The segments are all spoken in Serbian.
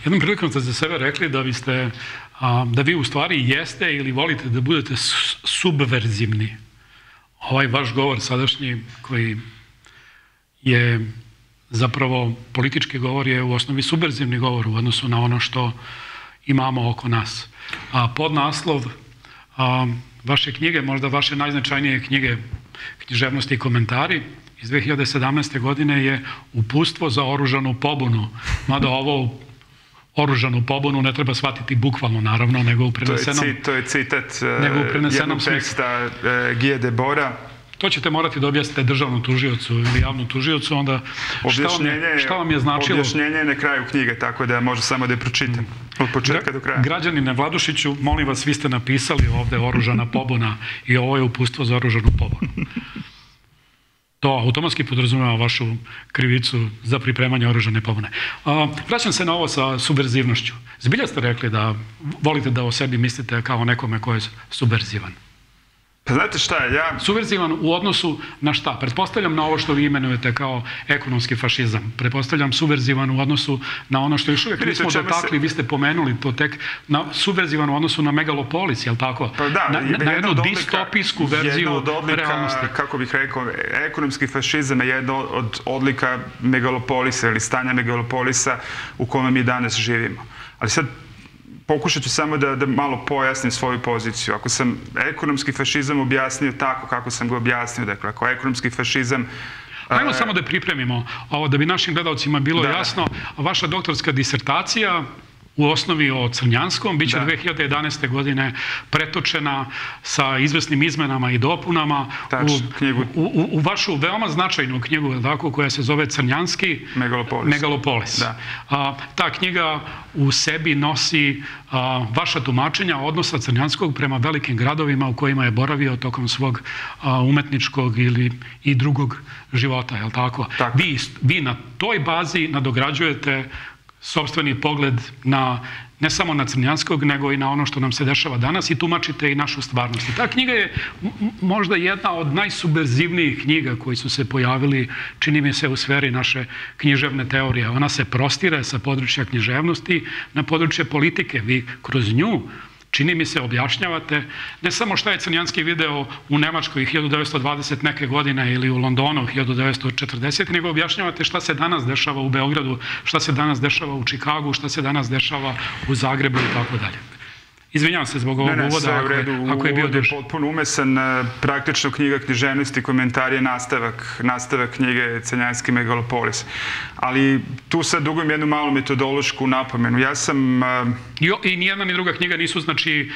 Jednom prilikom ste za sebe rekli da vi u stvari jeste ili volite da budete subverzivni. Ovaj vaš govor sadašnji koji je zapravo politički govor je u osnovi subverzivni govor u odnosu na ono što imamo oko nas. Podnaslov vaše knjige, možda vaše najznačajnije knjige Književnosti i komentari iz 2017. godine je Uputstvo za oružanu pobunu. Mada ovo oružanu pobunu ne treba shvatiti bukvalno, naravno, nego u prenesenom... To je citat jednog teksta Guy Debora. To ćete morati da objasnite državnom tužiocu ili javnom tužiocu, onda šta vam je značilo... Objašnjenje je na kraju knjige, tako da može samo da je pročitam. Od početka do kraja. Građanine Vladušiću, molim vas, vi ste napisali ovde oružana pobuna i ovo je uputstvo za oružanu pobunu. To automatski podrazumeva vašu krivicu za pripremanje oružane pobune. Vraćam se na ovo sa subverzivnošću. Zbilja ste rekli da volite da o sebi mislite kao nekome ko je subverzivan. Pa znate šta, Subverzivan u odnosu na šta? Pretpostavljam na ovo što vi imenujete kao ekonomski fašizam. Pretpostavljam subverzivan u odnosu na ono što još uvijek nismo dotakli, vi ste pomenuli to tek, subverzivan u odnosu na megalopolis, je li tako? Pa da, na jednu distopijsku verziju realnosti. Kako bih rekao, ekonomski fašizam je jedna od odlika megalopolisa ili stanja megalopolisa u kome mi danas živimo. Ali sad, pokušat ću samo da malo pojasnim svoju poziciju. Ako sam ekonomski fašizam objasnio tako kako sam ga objasnio, dakle, ako ekonomski fašizam... Ajmo samo da pripremimo ovo, da bi našim gledalcima bilo jasno. Vaša doktorska disertacija u osnovi o Crnjanskom biće 2011. godine pretočena sa izvesnim izmenama i dopunama u vašu veoma značajnu knjigu, koja se zove Crnjanski megalopolis. Ta knjiga u sebi nosi vaša tumačenja odnosa Crnjanskog prema velikim gradovima u kojima je boravio tokom svog umetničkog ili i drugog života, je li tako? Vi na toj bazi nadograđujete sopstveni pogled ne samo na Crnjanskog, nego i na ono što nam se dešava danas i tumačite i našu stvarnost. Ta knjiga je možda jedna od najsubverzivnijih knjiga koji su se pojavili, čini mi se, u sferi naše književne teorije. Ona se prostire sa područja književnosti na područje politike. Vi kroz nju, čini mi se, objašnjavate ne samo šta je Crnjanski video u Nemačkoj 1920 neke godine ili u Londonu 1940, nego objašnjavate šta se danas dešava u Beogradu, šta se danas dešava u Čikagu, šta se danas dešava u Zagrebu i tako dalje. Izvinjavam se zbog ovog uvoda ako je bio duž. Uvod je potpuno umesan. Praktično knjiga Književnosti i komentari je nastavak knjige Crnjanski megalopolis. Ali tu sad dugujem jednu malu metodološku napomenu. Ja sam... I nijedna ni druga knjiga nisu, znači,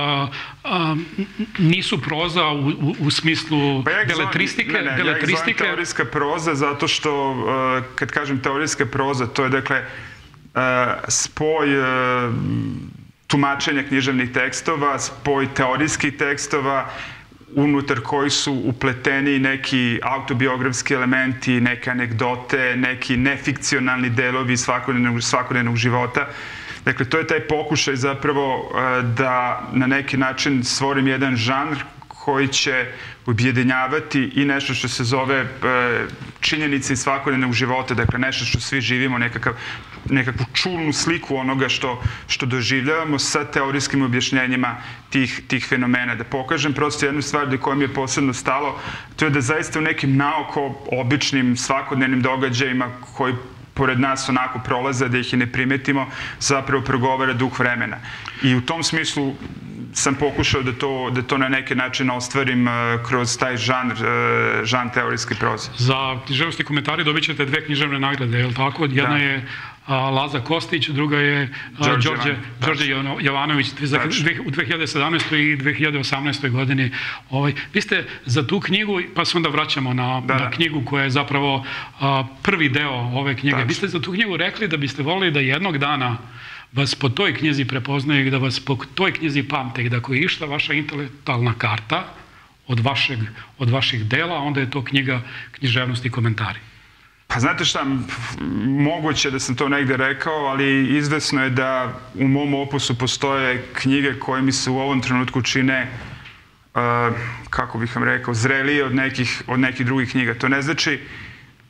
nisu proza u smislu beletristike. Ja ih zovem teorijska proza zato što, kad kažem teorijska proza, to je, dakle, spoj tumačenja književnih tekstova, spoj teorijskih tekstova, unutar koji su upleteni neki autobiografski elementi, neke anegdote, neki nefikcionalni delovi svakodnevnog života. Dakle, to je taj pokušaj zapravo da na neki način stvorim jedan žanr koji će objedinjavati i nešto što se zove činjenice iz svakodnevnog života, dakle nešto što svi živimo, nekakvu čulnu sliku onoga što doživljavamo sa teorijskim objašnjenjima tih fenomena. Da pokažem prosto jednu stvar koja mi je posebno stalo, to je da zaista u nekim naoko običnim svakodnevnim događajima koji pored nas onako prolaze, da ih i ne primetimo, zapravo progovara duh vremena. I u tom smislu sam pokušao da to na neki način ostvarim kroz taj žanr teorijske proze. Za književnost i komentari dobit ćete 2 književne nagrade, je li tako? Jedna je Laza Kostić, druga je Đorđe Jovanović u 2017. i 2018. godini. Vi ste za tu knjigu, pa se onda vraćamo na knjigu koja je zapravo prvi deo ove knjige. Vi ste za tu knjigu rekli da biste volili da jednog dana vas po toj knjizi prepoznaju i da vas po toj knjizi pamte i da ako je išla vaša intelektualna karta od vaših dela, onda je to knjiga Književnosti i komentari. Pa znate šta, moguće da sam to negde rekao, ali izvesno je da u mom opusu postoje knjige koje mi se u ovom trenutku čine, kako bih vam rekao, zrelije od nekih drugih knjiga. To ne znači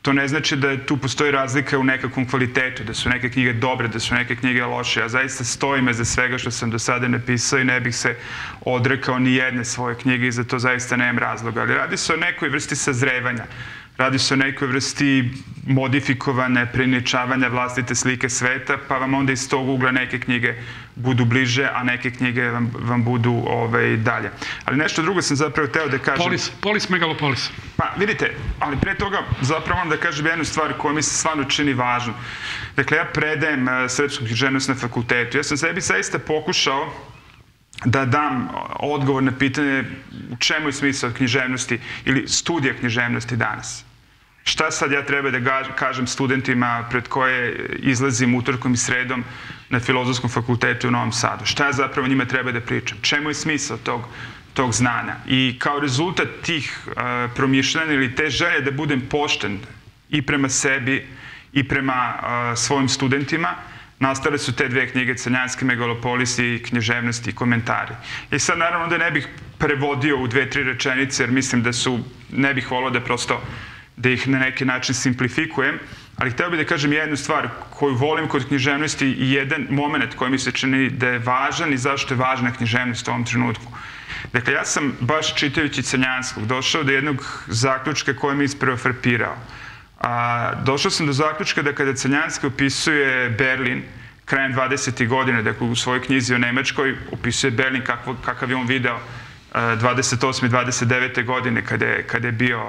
to ne znači da tu postoji razlika u nekakvom kvalitetu, da su neke knjige dobre, da su neke knjige loše. Ja zaista stojim iza svega što sam do sada napisao i ne bih se odrekao ni jedne svoje knjige i za to zaista nemam razloga. Ali radi se o nekoj vrsti sazrevanja. Radi se o nekoj vrsti modifikovane, priničavanja vlastite slike sveta, pa vam onda iz tog ugla neke knjige budu bliže, a neke knjige vam budu dalje. Ali nešto drugo sam zapravo hteo da kažem. Polis, megalopolis. Pa vidite, ali pre toga zapravo vam da kažem jednu stvar koja mi se stvarno čini važnom. Dakle, ja predajem srpsku književnost na fakultetu. Ja sam sebi zaista pokušao da dam odgovor na pitanje u čemu je smisao književnosti ili studija književnosti danas. Šta sad ja treba da kažem studentima pred koje izlazim utorkom i sredom na Filozofskom fakultetu u Novom Sadu? Šta ja zapravo njima treba da pričam? Čemu je smisao tog znanja? I kao rezultat tih promišljanja ili te želje da budem pošten i prema sebi i prema svojim studentima, nastale su te dve knjige, Crnjanski megalopolis i Književnost i komentari. I sad naravno da ne bih prevodio u 2-3 rečenice, jer mislim da ne bih volao da prosto da ih na neki način simplifikujem, ali hteo bih da kažem jednu stvar koju volim kod književnosti i jedan moment koji mi se čini da je važan i zašto je važna književnost u ovom trenutku. Dakle, ja sam baš čitajući Crnjanskog došao do jednog zaključka koji mi je ispravo frapirao. Došao sam do zaključka da kada Crnjanski opisuje Berlin krajem 20. godine, dakle u svojoj knjizi o Nemačkoj, opisuje Berlin kakav je on video 28. i 29. godine kada je bio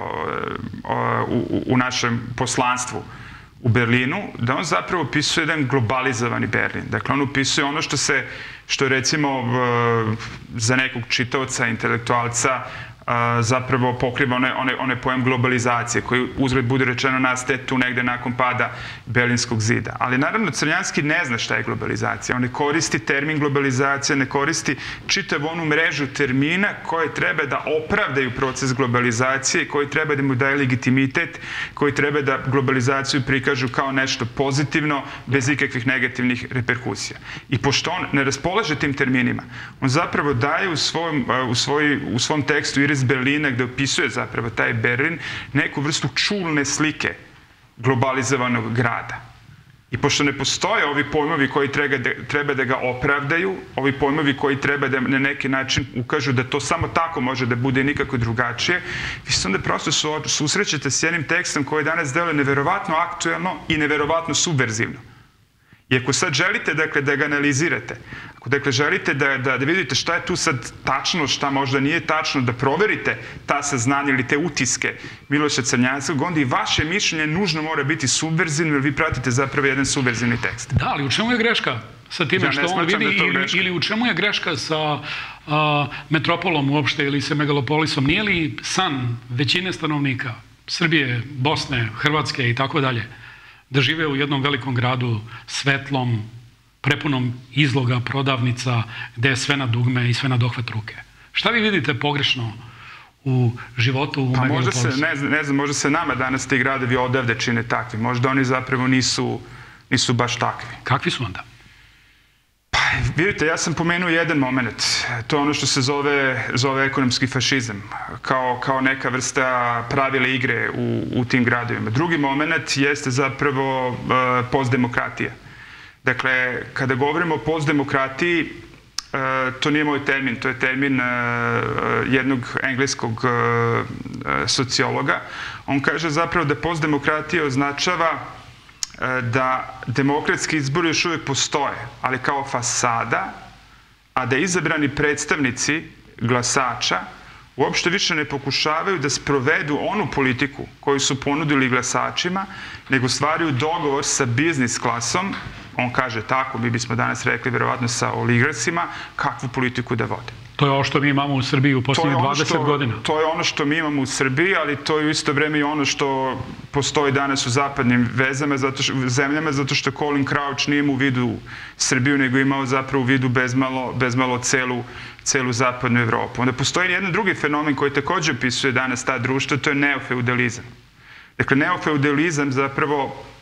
u našem poslanstvu u Berlinu, da on zapravo opisuje jedan globalizovani Berlin. Dakle, on opisuje ono što je recimo za nekog čitaoca, intelektualca, zapravo pokriva onaj pojem globalizacije koji uzgled bude rečeno nastaje tu negde nakon pada Berlinskog zida. Ali naravno Crnjanski ne zna šta je globalizacija. On ne koristi termin globalizacija, ne koristi čitavu onu mrežu termina koje treba da opravdaju proces globalizacije, koji treba da mu daje legitimitet, koji treba da globalizaciju prikažu kao nešto pozitivno, bez ikakvih negativnih reperkusija. I pošto on ne raspolaže tim terminima, on zapravo daje u svom tekstu iz Berlina, gde opisuje zapravo taj Berlin, neku vrstu čulne slike globalizovanog grada. I pošto ne postoje ovi pojmovi koji treba da ga opravdaju, ovi pojmovi koji treba da na neki način ukažu da to samo tako može da bude nikako drugačije, vi se onda prosto susrećete s jednim tekstom koji danas deluje neverovatno aktuelno i neverovatno subverzivno. I ako sad želite da ga analizirate, ako želite da vidite šta je tu sad tačno, šta možda nije tačno, da proverite ta saznanja ili te utiske Miloša Crnjanskog, onda i vaše mišljenje nužno mora biti subverzivno, jer vi pratite zapravo jedan subverzivni tekst. Da, ali u čemu je greška sa time što on vidi ili u čemu je greška sa metropolom uopšte ili sa megalopolisom? Nije li san većine stanovnika Srbije, Bosne, Hrvatske i tako dalje, da žive u jednom velikom gradu, svetlom, prepunom izloga, prodavnica, gde je sve na dugme i sve na dohvat ruke? Šta vi vidite pogrešno u životu u megalopolisu? Ne znam, možda se nama danas ti gradovi odavde čine takvi. Možda oni zapravo nisu baš takvi. Kakvi su onda? Pa, vidite, ja sam pomenuo jedan moment. To je ono što se zove ekonomski fašizam, kao neka vrsta pravila igre u tim gradovima. Drugi moment jeste zapravo postdemokratija. Dakle, kada govorimo o postdemokratiji, to nije moj termin, to je termin jednog engleskog sociologa. On kaže zapravo da postdemokratija označava da demokratski izbori još uvijek postoje, ali kao fasada, a da izabrani predstavnici glasača uopšte više ne pokušavaju da sprovedu onu politiku koju su ponudili glasačima, nego stvaraju dogovor sa biznis klasom, on kaže tako, mi bismo danas rekli verovatno sa oligarcima, kakvu politiku da vode. To je ovo što mi imamo u Srbiji u posljednjih 20 godina. To je ono što mi imamo u Srbiji, ali to je u isto vreme i ono što postoji danas u zapadnim zemljama, zato što Colin Crouch nije imao u vidu Srbiju, nego imao zapravo u vidu bezmalo celu zapadnu Evropu. Onda postoji jedan drugi fenomen koji takođe opisuje danas ta društva, to je neofeudalizam. Dakle, neofeudalizam zapravo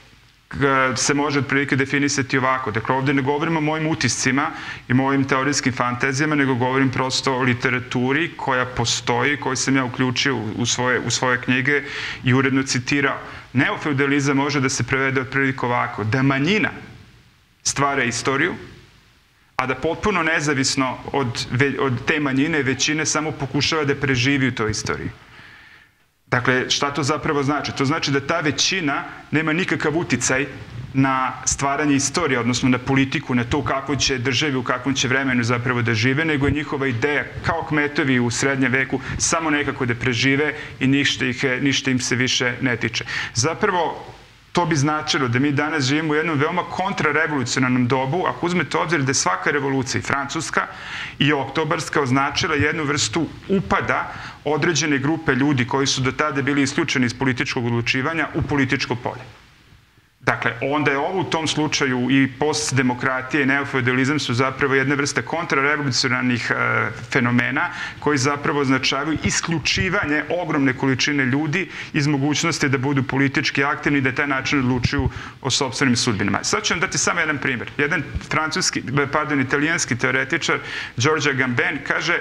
se može otprilike definisati ovako. Dakle, ovdje ne govorim o mojim utiscima i mojim teorijskim fantazijama, nego govorim prosto o literaturi koja postoji, koju sam ja uključio u svoje knjige i uredno citirao. Neofeudalizam može da se prevede otprilike ovako, da manjina stvara istoriju, a da potpuno nezavisno od te manjine većine samo pokušava da preživi u toj istoriji. Dakle, šta to zapravo znači? To znači da ta većina nema nikakav uticaj na stvaranje istorije, odnosno na politiku, na to u kakvoj će državi, u kakvom će vremenu zapravo da žive, nego je njihova ideja, kao kmetovi u srednjem veku, samo nekako da prežive i ništa im se više ne tiče. Zapravo, to bi značilo da mi danas živimo u jednom veoma kontrarevolucionarnom dobu, ako uzmete obzir da je svaka revolucija, i francuska i oktobarska, označila jednu vrstu upada određene grupe ljudi koji su do tada bili isključeni iz političkog odlučivanja u političko polje. Dakle, onda je ovo u tom slučaju i postdemokratija i neofeudalizam su zapravo jedna vrsta kontrarevolucionarnih fenomena koji zapravo označavaju isključivanje ogromne količine ljudi iz mogućnosti da budu politički aktivni i da taj način odlučuju o sopstvenim sudbinama. Sad ću vam dati samo jedan primjer. Jedan italijanski teoretičar, Giorgio Agamben, kaže,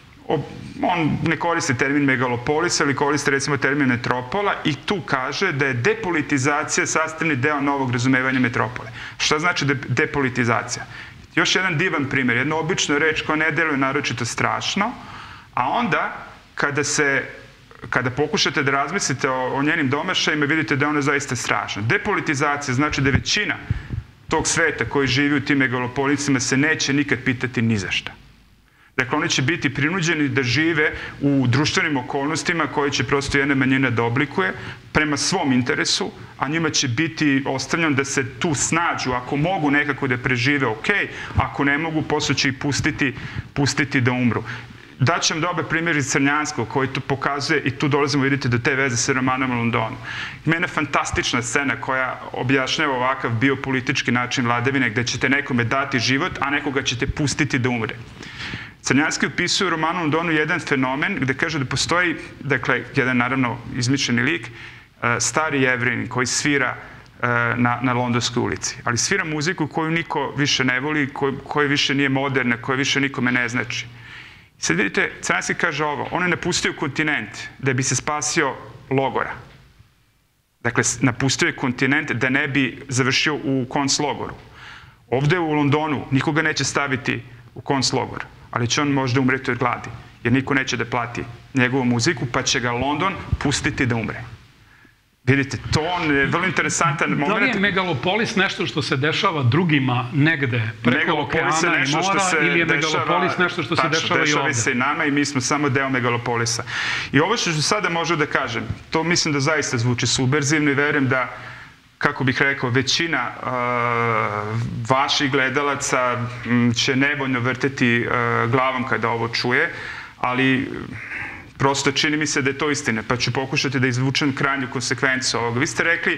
on ne koristi termin megalopolis, ali koristi recimo termin metropola i tu kaže da je depolitizacija sastavni deo novog razumevanja metropole. Šta znači depolitizacija? Još jedan divan primjer, jedna obična reč koja ne deluje naročito strašno, a onda kada pokušate da razmislite o njenim domašajima, vidite da je ona zaista strašna. Depolitizacija znači da većina tog sveta koji živi u tim megalopolisima se neće nikad pitati ni za šta. Dakle, oni će biti prinuđeni da žive u društvenim okolnostima koje će prosto jedna manjina da oblikuje prema svom interesu, a njima će biti ostavljeno da se tu snađu. Ako mogu nekako da prežive, ok, ako ne mogu, posle će ih pustiti da umru. Daću vam dobar primjer iz Crnjanskog koji to pokazuje i tu dolazimo, vidite, do te veze sa romanom u Londonu. Ima jedna fantastična scena koja objašnjava ovakav biopolitički način vladavine gde ćete nekome dati život, a nekoga ćete pustiti da umre. Crnjanski opisuje u romanu Londonu jedan fenomen gde kaže da postoji, dakle, jedan naravno izmišljeni lik, stari Jevrin koji svira na Londonskoj ulici. Ali svira muziku koju niko više ne voli, koja više nije moderna, koja više nikome ne znači. Sad vidite, Crnjanski kaže ovo, on je napustio kontinent da bi se spasio logora. Dakle, napustio je kontinent da ne bi završio u konclogoru. Ovde u Londonu nikoga neće staviti u konclogor, ali će on možda umreti od gladi, jer niko neće da plati njegovu muziku, pa će ga London pustiti da umre. Vidite, to je vrlo interesantan moment. Da li je megalopolis nešto što se dešava drugima negde, preko okeana i mora, ili je megalopolis nešto što se dešava i ovde? Dešava se i nama i mi smo samo deo megalopolisa. I ovo što ću sada možda da kažem, to mislim da zaista zvuči subverzivno i verujem da, kako bih rekao, većina vaših gledalaca će nevoljno vrteti glavom kada ovo čuje, ali prosto čini mi se da je to istina, pa ću pokušati da izvučem krajnju konsekvencu ovoga. Vi ste rekli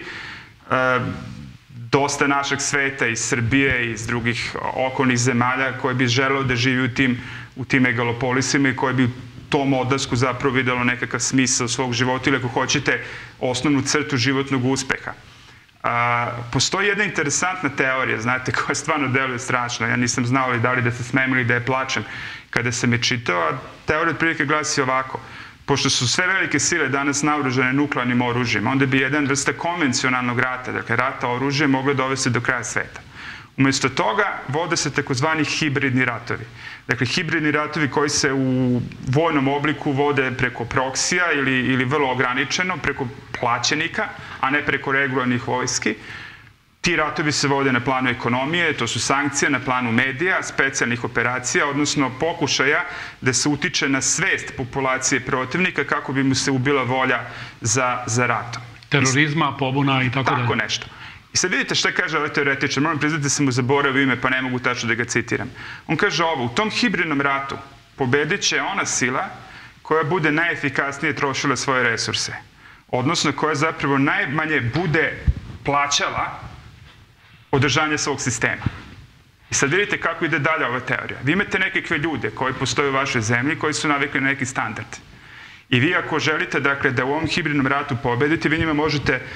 dosta našeg sveta iz Srbije i iz drugih okolnih zemalja koje bi želelo da živi u tim megalopolisima i koje bi u tom odlasku zapravo videlo nekakav smisao svog života ili, ako hoćete, osnovnu crtu životnog uspeha. Postoji jedna interesantna teorija, znate, koja stvarno deluje strašno. Ja nisam znao li da li da se smijem ili da je plačem kada sam je čitao, a teorija otprilike glasi ovako. Pošto su sve velike sile danas naoružane nuklearnim oružjem, onda bi jedan vrsta konvencionalnog rata, dakle rata oružjem, moglo dovesti do kraja sveta. Umjesto toga vode se takozvani hibridni ratovi. Dakle, hibridni ratovi koji se u vojnom obliku vode preko proksija ili vrlo ograničeno, preko plaćenika, a ne preko regularnih vojski. Ti ratovi se vode na planu ekonomije, to su sankcije, na planu medija, specijalnih operacija, odnosno pokušaja da se utiče na svest populacije protivnika kako bi mu se ubila volja za ratom. Terorizma, pobuna i tako dalje. Tako nešto. I sad vidite šta kaže ovaj teoretičar. Moram priznati da sam mu zaboravio ime, pa ne mogu tačno da ga citiram. On kaže ovo, u tom hibridnom ratu pobedit će ona sila koja bude najefikasnije trošila svoje resurse. Odnosno koja zapravo najmanje bude plaćala održanje svog sistema. I sad vidite kako ide dalje ova teorija. Vi imate nekakve ljude koji postoje u vašoj zemlji, koji su navikli na neki standard. I vi ako želite, dakle, da u ovom hibridnom ratu pobedite, vi njima možete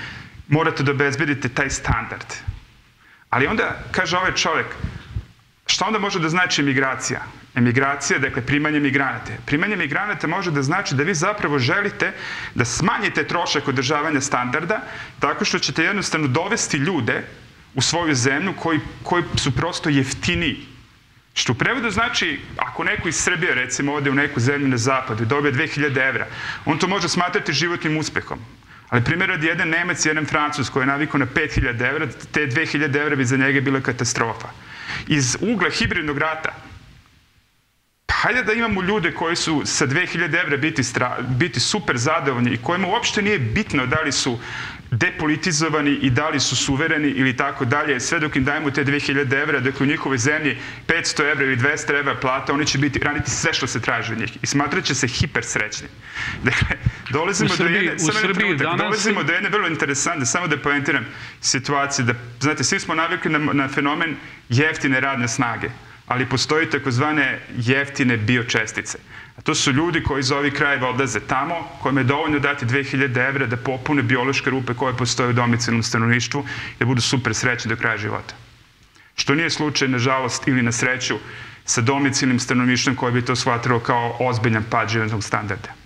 morate da obezbedite taj standard. Ali onda, kaže ovaj čovjek, šta onda može da znači emigracija? Emigracija, dakle, primanje migranata. Primanje migranata može da znači da vi zapravo želite da smanjite trošak održavanja standarda tako što ćete jednostavno dovesti ljude u svoju zemlju koji su prosto jeftiniji. Što u prevodu znači, ako neko iz Srbije, recimo, ode u neku zemlju na zapadu i dobije 2000 evra, on to može smatrati životnim uspehom. Ali primjer radi jedan Nemac i jedan Francuz koji je navikao na 5000 evra, te 2000 evra bi za njega bila katastrofa. Iz ugla hibridnog rata, hajde da imamo ljude koji su sa 2000 evra biti super zadovoljni i kojima uopšte nije bitno da li su depolitizovani i da li su suvereni ili tako dalje. Sve dok im dajemo te 2000 evra, dok u njihovoj zemlji 500 evra ili 200 evra plata, oni će raditi sve što se traži od njih i smatrat će se hiper srećni. Dakle, dolazimo do jedne vrlo interesantne, samo da poentiram situacije, da, znate, svi smo navikli na fenomen jeftine radne snage, ali postoji takozvane jeftine biočestice. A to su ljudi koji iz ovih krajeva odlaze tamo, kojima je dovoljno dati 2000 evra da popune biološke rupe koje postoje u domicilnom stanovništvu i da budu super srećni do kraja života. Što nije slučaj, nažalost, ili na sreću, sa domicilnim stanovništvom koje bi to shvatilo kao ozbiljan pad životnog standarda.